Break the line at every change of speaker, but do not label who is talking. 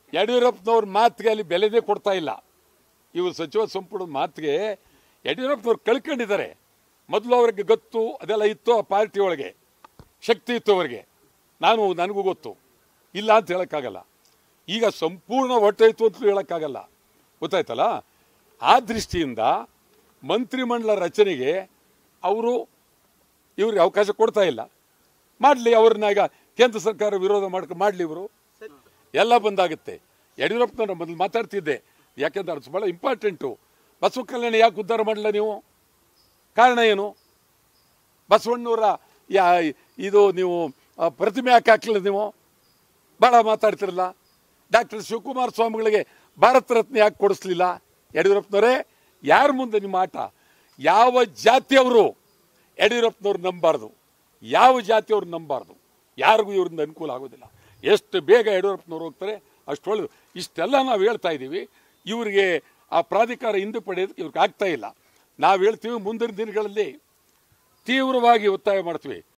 ಯಡಿಯೂರಪ್ಪನವ್ರ ಮಾತಿಗೆ ಅಲ್ಲಿ ಬೆಲೆನೇ ಕೊಡ್ತಾ ಇಲ್ಲ. ಇವರು ಸಚಿವ ಸಂಪುಟದ ಮಾತಿಗೆ ಯಡಿಯೂರಪ್ಪನವ್ರು ಕಳ್ಕೊಂಡಿದ್ದಾರೆ. ಮೊದಲು ಅವ್ರಿಗೆ ಗೊತ್ತು, ಅದೆಲ್ಲ ಇತ್ತು, ಆ ಪಾರ್ಟಿ ಒಳಗೆ ಶಕ್ತಿ ಇತ್ತು ಅವರಿಗೆ. ನನಗೂ ಗೊತ್ತು, ಇಲ್ಲ ಅಂತ ಹೇಳೋಕ್ಕಾಗಲ್ಲ. ಈಗ ಸಂಪೂರ್ಣ ಹೊಟ್ಟೆಯಿತು ಅಂತಲೂ ಹೇಳೋಕ್ಕಾಗಲ್ಲ, ಗೊತ್ತಾಯ್ತಲ್ಲ. ಆ ದೃಷ್ಟಿಯಿಂದ ಮಂತ್ರಿಮಂಡಲ ರಚನೆಗೆ ಇವ್ರಿಗೆ ಅವಕಾಶ ಕೊಡ್ತಾ ಇಲ್ಲ. ಮಾಡಲಿ, ಅವ್ರನ್ನ ಈಗ ಕೇಂದ್ರ ಸರ್ಕಾರ ವಿರೋಧ ಮಾಡಲಿ, ಇವರು ಎಲ್ಲ ಬಂದಾಗುತ್ತೆ. ಯಡಿಯೂರಪ್ಪನವ್ರ ಮೊದಲು ಮಾತಾಡ್ತಿದ್ದೆ, ಯಾಕೆಂದ್ರೆ ಅದು ಭಾಳ ಇಂಪಾರ್ಟೆಂಟು. ಬಸವ ಕಲ್ಯಾಣ ಯಾಕೆ ಉದ್ಧಾರ ಮಾಡಲ್ಲ ನೀವು? ಕಾರಣ ಏನು? ಬಸವಣ್ಣವರ ಇದು ನೀವು ಪ್ರತಿಮೆ ಯಾಕೆ ಹಾಕಲಿಲ್ಲ ನೀವು? ಭಾಳ ಮಾತಾಡ್ತಿರಲ್ಲ. ಡಾಕ್ಟರ್ ಶಿವಕುಮಾರ ಸ್ವಾಮಿಗಳಿಗೆ ಭಾರತ ರತ್ನ ಯಾಕೆ ಕೊಡಿಸ್ಲಿಲ್ಲ? ಯಡಿಯೂರಪ್ಪನವರೇ, ಯಾರ ಮುಂದೆ ನಿಮ್ಮ ಆಟ? ಯಾವ ಜಾತಿಯವರು ಯಡಿಯೂರಪ್ಪನವ್ರು ನಂಬಾರ್ದು, ಯಾವ ಜಾತಿಯವ್ರು ನಂಬಾರ್ದು. ಯಾರಿಗೂ ಇವ್ರಿಂದ ಅನುಕೂಲ ಆಗೋದಿಲ್ಲ. ಎಷ್ಟು ಬೇಗ ಯಡಿಯೂರಪ್ಪನವ್ರು ಹೋಗ್ತಾರೆ ಅಷ್ಟು ಒಳ್ಳೆಯದು. ಇಷ್ಟೆಲ್ಲ ನಾವು ಹೇಳ್ತಾ ಇದ್ದೀವಿ. ಇವರಿಗೆ ಆ ಪ್ರಾಧಿಕಾರ ಹಿಂದೆ ಪಡೆಯೋದಕ್ಕೆ ಇವ್ರಿಗೆ ಆಗ್ತಾ ಇಲ್ಲ. ನಾವು ಹೇಳ್ತೀವಿ, ಮುಂದಿನ ದಿನಗಳಲ್ಲಿ ತೀವ್ರವಾಗಿ ಒತ್ತಾಯ ಮಾಡ್ತೀವಿ.